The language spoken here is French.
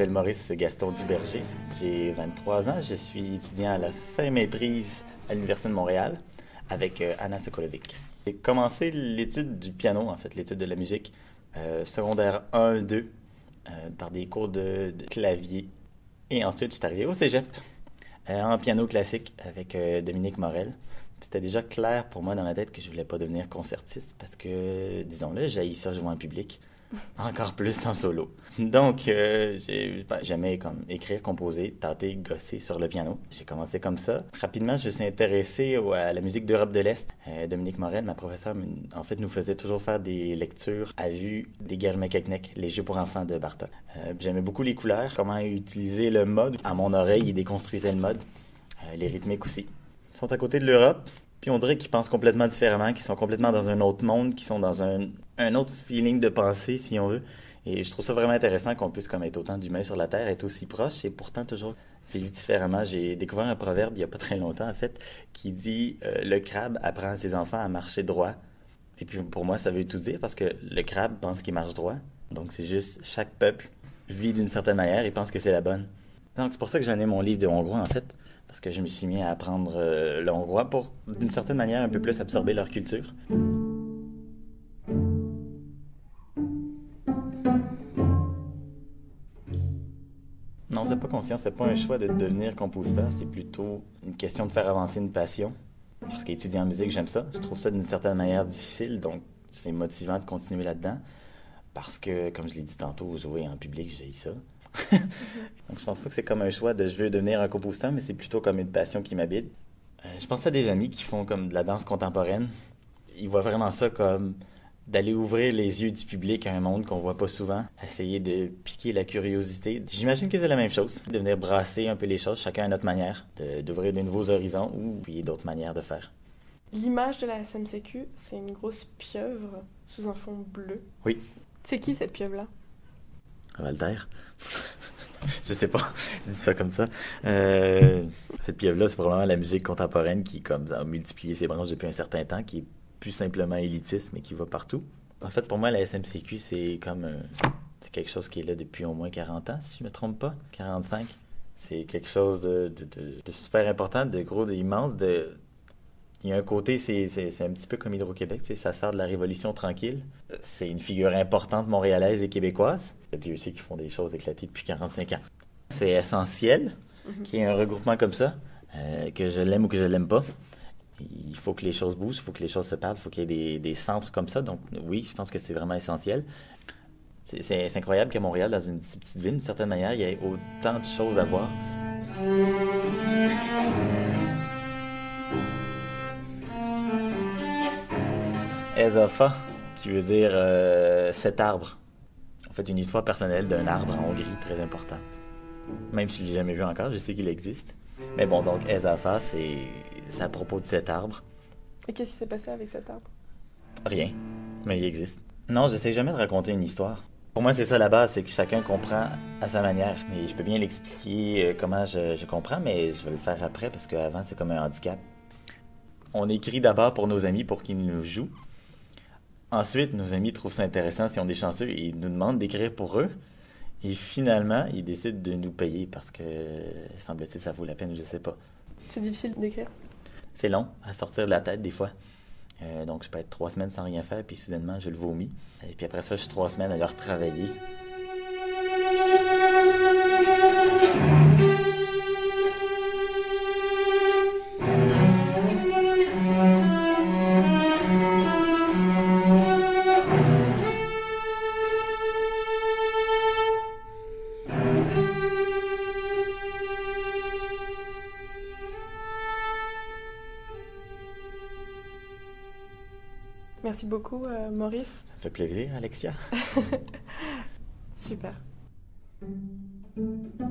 m'appelle Maurice Gaston Duberger. J'ai 23 ans. Je suis étudiant à la fin maîtrise à l'Université de Montréal avec Anna Sokolovic. J'ai commencé l'étude du piano, en fait, l'étude de la musique, secondaire 1-2, par des cours de clavier. Et ensuite, je suis arrivé au cégep, en piano classique avec Dominique Morel. C'était déjà clair pour moi dans ma tête que je voulais pas devenir concertiste parce que, disons-le, j'haïs ça jouer en public. Encore plus en solo. Donc, j'aimais comme écrire, composer, tâter, gosser sur le piano. J'ai commencé comme ça. Rapidement, je me suis intéressé à la musique d'Europe de l'Est. Dominique Morel, ma professeure, en fait, nous faisait toujours faire des lectures à vue des Germekeknek, les jeux pour enfants de Bartok. J'aimais beaucoup les couleurs, comment utiliser le mode. À mon oreille, il déconstruisait le mode. Les rythmiques aussi. Ils sont à côté de l'Europe. Puis on dirait qu'ils pensent complètement différemment, qu'ils sont complètement dans un autre monde, qu'ils sont dans un autre feeling de pensée, si on veut. Et je trouve ça vraiment intéressant qu'on puisse comme être autant d'humains sur la Terre, être aussi proches et pourtant toujours vivre différemment. J'ai découvert un proverbe il n'y a pas très longtemps, en fait, qui dit le crabe apprend à ses enfants à marcher droit. Et puis pour moi, ça veut tout dire parce que le crabe pense qu'il marche droit. Donc c'est juste chaque peuple vit d'une certaine manière et pense que c'est la bonne. Donc c'est pour ça que j'en ai mon livre de hongrois, en fait. Parce que je me suis mis à apprendre le hongrois pour, d'une certaine manière, un peu plus absorber leur culture. Non, c'est pas conscient, c'est pas un choix de devenir compositeur, c'est plutôt une question de faire avancer une passion. Parce qu'étudier en musique, j'aime ça. Je trouve ça d'une certaine manière difficile, donc c'est motivant de continuer là-dedans. Parce que, comme je l'ai dit tantôt, jouer en public, j'ai ça. Donc je pense pas que c'est comme un choix de je veux devenir un compositeur, mais c'est plutôt comme une passion qui m'habite. Je pense à des amis qui font comme de la danse contemporaine. Ils voient vraiment ça comme d'aller ouvrir les yeux du public à un monde qu'on voit pas souvent, essayer de piquer la curiosité. J'imagine que c'est la même chose, de venir brasser un peu les choses, chacun à notre manière, d'ouvrir de nouveaux horizons ou puis d'autres manières de faire. L'image de la SMCQ, c'est une grosse pieuvre sous un fond bleu. Oui. C'est qui cette pieuvre-là? Walter. Je sais pas, je dis ça comme ça. Cette pieuvre-là, c'est probablement la musique contemporaine qui comme, a multiplié ses branches depuis un certain temps, qui est plus simplement élitiste, mais qui va partout. En fait, pour moi, la SMCQ, c'est comme c'est quelque chose qui est là depuis au moins 40 ans, si je me trompe pas, 45. C'est quelque chose de super important, de gros, d'immense. Il y a un côté, c'est un petit peu comme Hydro-Québec, ça sort de la Révolution tranquille. C'est une figure importante montréalaise et québécoise. Dieu sait qu'ils font des choses éclatées depuis 45 ans. C'est essentiel qu'il y ait un regroupement comme ça, que je l'aime ou que je l'aime pas. Il faut que les choses bougent, il faut que les choses se parlent, il faut qu'il y ait des centres comme ça. Donc oui, je pense que c'est vraiment essentiel. C'est incroyable qu'à Montréal, dans une petite ville, d'une certaine manière, il y ait autant de choses à voir. Ezafa, qui veut dire cet arbre. En fait, une histoire personnelle d'un arbre en Hongrie, très important. Même si je l'ai jamais vu encore, je sais qu'il existe. Mais bon, donc Ezafa, c'est à propos de cet arbre. Et qu'est-ce qui s'est passé avec cet arbre? Rien, mais il existe. Non, j'essaie jamais de raconter une histoire. Pour moi, c'est ça la base, c'est que chacun comprend à sa manière. Et je peux bien l'expliquer comment je comprends, mais je vais le faire après parce qu'avant, c'est comme un handicap. On écrit d'abord pour nos amis pour qu'ils nous jouent. Ensuite, nos amis trouvent ça intéressant si on est chanceux et ils nous demandent d'écrire pour eux. Et finalement, ils décident de nous payer parce que, semble-t-il, ça vaut la peine, je sais pas. C'est difficile d'écrire? C'est long à sortir de la tête des fois. Donc, je peux être 3 semaines sans rien faire, puis soudainement, je le vomis. Et puis après ça, je suis 3 semaines à le retravailler. Merci beaucoup, Maurice. Ça me fait plaisir, Alexia. Super.